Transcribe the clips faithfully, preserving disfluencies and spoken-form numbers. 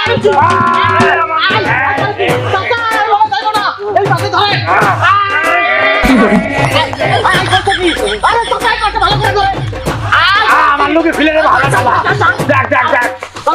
আমার লোকে ফেলে রে ভালো চালা দেখ দেখ দেখ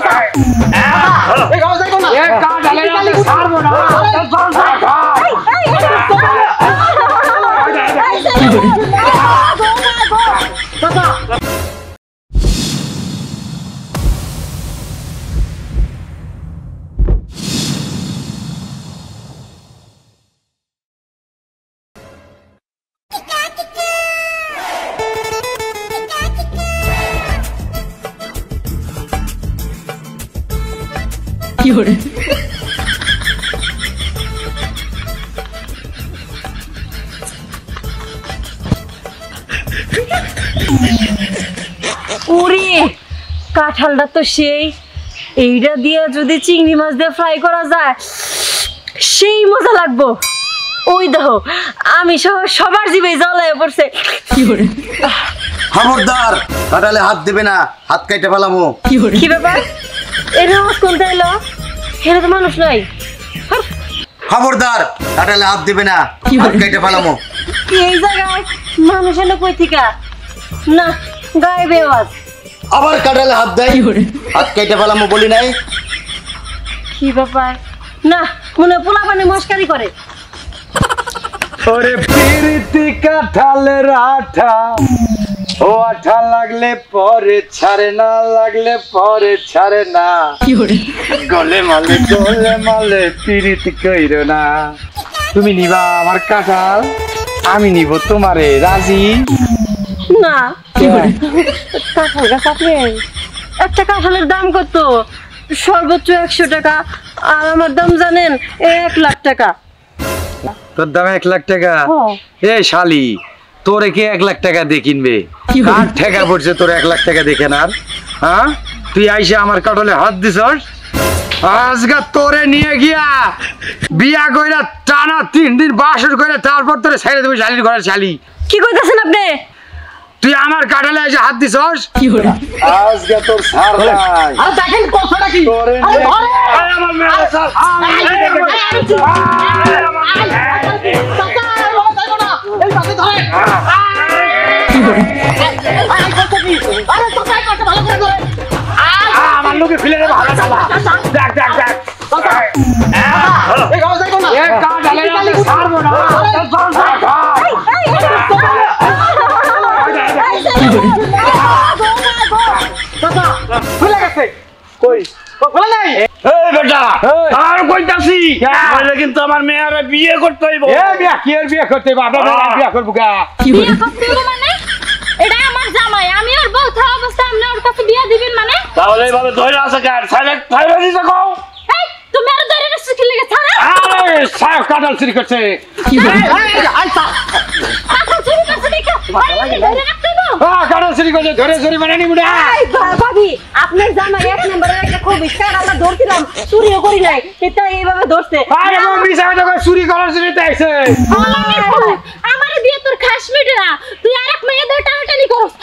Fiore. ওরে কাঁঠালটা তো সেই এইটা দিয়ে যদি চিংড়ি মাছ দিয়ে ফ্রাই করা যায় সেই মজা লাগবো। ওই দেখো আমি সহ সবার জিভে জ্বলায় পড়ছে। Fiore. খবরদার কাঁঠালে হাত দিবে না, হাত কাইটে ফেলামো। Fiore. কি ব্যাপার এর আওয়াজ কোনটা এলো? এখানে তো মানুষ নাই। খবরদার কাঁঠালে হাত দিবে না, হাত কাইটে ফেলামো। এই জায়গায় মানুষ এলো কই থেকে? না গায়েব আওয়াজ। আবার কাঁঠালে হাত দেয়, হাত কাইটে ফেলামো বলি নাই? কি ব্যাপার? না মনে পোলা পানি মস্কারি করে। ওরে পিরিতি কাঁঠালের আঠা, ও আঠা লাগলে পরে ছাড়ে না, লাগলে পরে ছাড়ে না। গলে মালে গলে মালে পিরিতি কইরো না। তুমি নিবা আমার কাঁঠাল, আমি নিব তোমারে, রাজি? না কাঁঠাল গাছ আপনি একটা কাঁঠালের দাম কত? সর্বোচ্চ একশো টাকা, আর আমার দাম জানেন এক লাখ টাকা। তোর দাম এক লাখ টাকা? এ শালি তোরে কে এক লাখ টাকা দিয়ে কিনবে? কার ঠেকা পড়ছে তোর এক লাখ টাকা দেখে না? হ্যাঁ তুই আইসা আমার কাঁঠালে হাত দিছস, আজকে তোরে নিয়ে গিয়া বিয়া কইরা টানা তিন দিন বাসর করে তারপর তোরে ছেড়ে দেবো শালির ঘরে। শালি কি কইতাছেন আপনি? তুই আমার কাঁঠালে এসে হাত দিছস, আজকে তোর ছাড় নাই। আরে দেখেন কথাটা কি? তোরে আমার মেয়ে স্যার আমার লোকে ফেলে রে ভালো চালা দেখ দেখ দেখ ভুলে গেছে কই বলে নাই? এই বেটা আর কইতাছি বলে কিন্তু আমার মেয়েরে বিয়ে করতে হইব। এ বিয়া কি এর বিয়ে করতে হইব? আপনারা বিয়ে করব গা? বিয়ে করতে হইব মানে? এটা আমার জামাই, আমি ওর বউ থাকা অবস্থায় আপনি ওর কাছে বিয়ে দিবেন মানে? তাহলে এইভাবে ধরে আছে কার সাইলেন্ট ফাইরে দিতে কও। এই তুমি আর ধরে রাখছ কি লাগে ছাড়া? আরে সাহেব কাটাল চুরি করছে। কি আইসা কাটা চুরি করছে দেখো আরে ধরে রাখতে গো। হ্যাঁ কাটাল চুরি করছে, ধরে চুরি মানে নিব না। এই ভাবি আপনার জামাই এক নম্বরের একটা খুব ইচ্ছার আমরা ধরছিলাম, চুরিও করি নাই, এটা এইভাবে ধরছে। আরে মো মিছাই তো চুরি করার জন্য আইছে। আমারে দিয়ে তোর খাস মিটে না, তুই আরেক মেয়ে ধরে টানাটানি করস।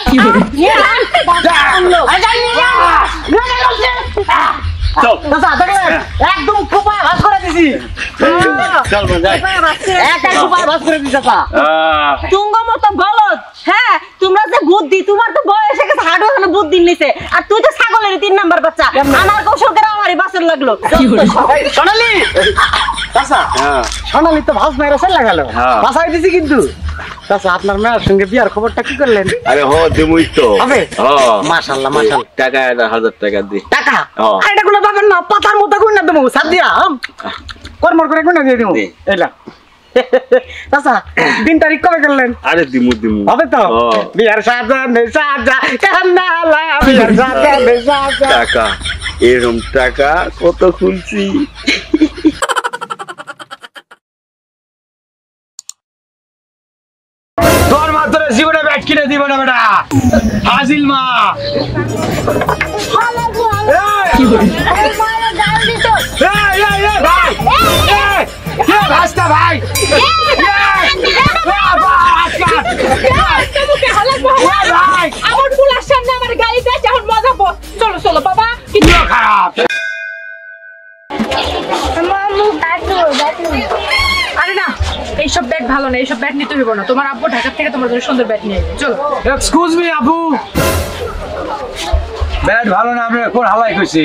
চল দাদা দেখেন একদম কোপায় ভাস করে দিছি। চল যাই একাই কোপায় ভাস করে দিছি দাদা। তুঙ্গ মতো বলদ। হ্যাঁ তোমরা যে বুদ্ধি, তোমার তো বয়স হয়ে গেছে, হাড় ওখানে বুদ্ধি নিছে, আর তুই তো ছাগলের তিন নাম্বার বাচ্চা। আমার কৌশল করে আমারই বাসর লাগলো। সোনালি চাচা, সোনালি তো ভাস মেরে চলে গেল, বাসাই দিছি কিন্তু। চাচা আপনার মেয়ের সঙ্গে বিয়ার খবরটা কি করলেন? আরে হ দিমুই তো হবে। হ্যাঁ মাশাআল্লাহ মাশাআল্লাহ। টাকা হাজার টাকা দি টাকা? হ্যাঁ। আর এটা কোনো ব্যাপার না, পাতার মতো কই না দেবো সাত দিয়া কর্মর করে কই না দিয়ে দেবো। এলা চাচা দিন তারিখ কবে করলেন? আরে দিমু দিমু হবে তো? বিয়ার সাজানে সাজা কান্নালা, বিয়ার সাজানে সাজা। টাকা এরকম টাকা কত খুলছি। তোর মাত্র জীবনে ব্যাট কিনে দিব না বেটা হাজিল মা। কি বলি? এই মারা গাল দিছো। এই এই এই ভাই এই কে ভাস্তা ভাই আমার ফুলার সামনে আমার গাড়ি দিয়ে এখন মজা পড়। চলো চলো বাবা, খারাপ আরে না এইসব ব্যাট ভালো না, এইসব ব্যাট নিতে হইব না। তোমার আব্বু ঢাকা থেকে তোমার জন্য সুন্দর ব্যাট নিয়ে আসবে। চলো। এক্সকিউজ মি আপু, ব্যাট ভালো না আপনি কোন হালাই কইছি?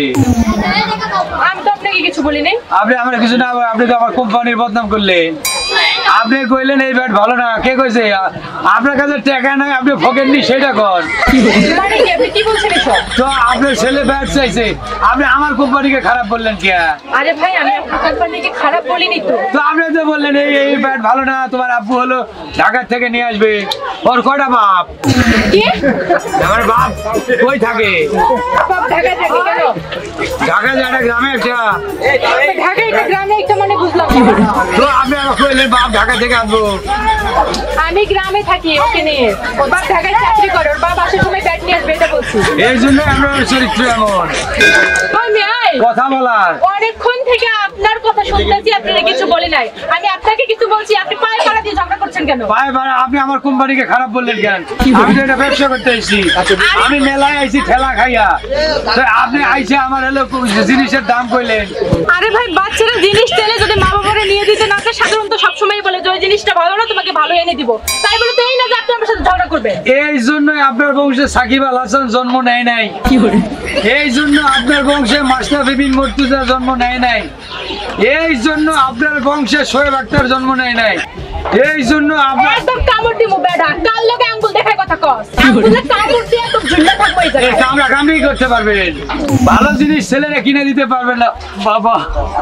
আমি তো আপনাকে কিছু বলি নাই। আপনি আমার কিছু না, আপনি তো আমার কোম্পানির বদনাম করলেন। আপনি কইলেন এই ব্যাট ভালো না, কে কইছে? আপনার কাছে টাকা নাই, আপনি ফকেননি সেটা কর। মানে কি আপনি কি বলছেন এসব? তো আপনার ছেলে ব্যাট চাইছে, আপনি আমার কোম্পানিকে খারাপ বললেন কে? আরে ভাই আমি আপনার কোম্পানিকে খারাপ বলিনি তো। তো আপনি তো বললেন এই এই ব্যাট ভালো না, তোমার আব্বু হলো ঢাকা থেকে নিয়ে আসবে। ওর কয়টা বাপ? কি? আমার বাপ কই থাকে? বাপ ঢাকা থাকে কেন? ঢাকা যাটা গ্রামে একটা। ঢাকা একটা গ্রামে একটা মানে বুঝলাম না। তো আপনি আমার কইলেন বাপ ঢাকা থেকে আসবো। আমি গ্রামে থাকি, ওকে নিয়ে। ওর বাপ ঢাকায় চাকরি করে, ওর বাপ আসার সময় ব্যাট নিয়ে আসবে এটা বলছি। এই জন্য আপনার চরিত্র এমন আমি আই কথা বলার। অনেকক্ষণ থেকে আপনার কথা শুনতেছি, আপনারা কিছু বলি নাই। আমি আপনাকে কিছু বলছি, আপনি পায়ে পাড়া দিয়ে ঝগড়া করছেন কেন? ভাই ভাই আপনি আমার কোম্পানিকে খারাপ বললেন কেন? আমি তো এটা ব্যবসা করতে আইছি, আমি মেলায় আইছি ঠেলা খাইয়া। তো আপনি আইছে আমার হলো জিনিসের দাম কইলেন। আরে ভাই বাচ্চারা জিনিস চাইলে যদি মা বাবারা নিয়ে দিতে না চায়, সাধারণত সবসময় বলে যে ওই জিনিসটা ভালো না, তোমাকে ভালো এনে দিব। তাই বলে তো এই না যে আপনি আমার সাথে ঝগড়া করবেন। এই জন্যই আপনার বংশে সাকিব আল হাসান জন্ম নেয় নাই। এই জন্য আপনার বংশে মাশরাফি বিন মুর্তজা জন্ম নেয় নাই। এই জন্য আপনার বংশে শোয়েব আক্তার জন্ম নেয় নাই। এই জন্য আপনার একদম কামড় দিমু বেডা, কাল লোকে আঙ্গুল দেখায় কথা কস। আঙ্গুলে কামড় দিয়ে একদম ঝুলে থাকবো এই এই জায়গায়। কামড়া কামড়ি করতে পারবেন, ভালো জিনিস ছেলেরা কিনে দিতে পারবেন না। বাবা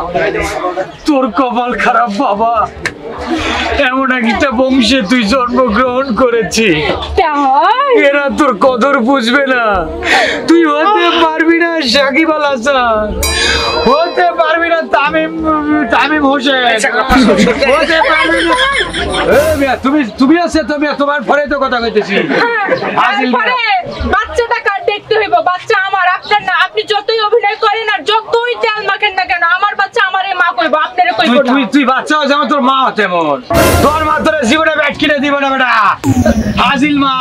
তোর কপাল খারাপ বাবা, এমন একটা বংশে তুই জন্মগ্রহণ করেছি, এরা তোর কদর বুঝবে না। তুই হতে পারবি না সাকিব আল হাসান, হতে পারবি না তামিম তামিম হোসেন, হতে পারবি না। এই মিয়া, তুমি তুমি আছে তুমি, তোমার পরে তো কথা কইতেছি। হাজিল মিয়া। তারপরে বাচ্চাটা কার দেখতে হইব? বাচ্চা আমার, আপনার না। আপনি যতই অভিনয় করেন আর যতই তেল মাখেন না কেন, আমার বাচ্চা আমারে মা কইব, আপনারে কইব তুই না। তুই তুই বাচ্চা হও যেমন তোর মা তেমন। তোর মা তোর জীবনে ব্যাট কিনে দিব না বেটা, হাজিল মা।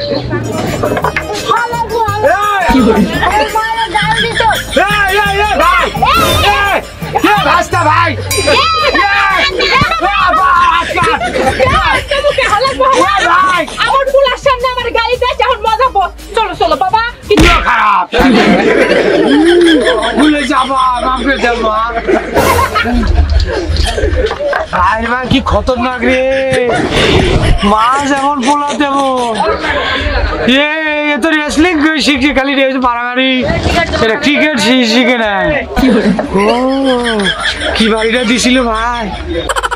এই, এই, এই, এই, ভাই, এই, কে ভাস্তা ভাই? এই, এই, বাবা, আজকাল। এই, ভাই, আমার পুলার সামনে আমার গাড়ি দেয়, এখন মজা পড়। চলো চলো বাবা। পুরো খারাপ। ভুলে যাবা, মাফ করে দাও মা। ভাই ভাই কি খতরনাক রে, মা যেমন পোলা তেমন। এ এ তো রেসলিং শিখছে, খালি মারামারি, এটা ক্রিকেট শিখে নেয়। ও কি বাড়িটা দিছিল ভাই।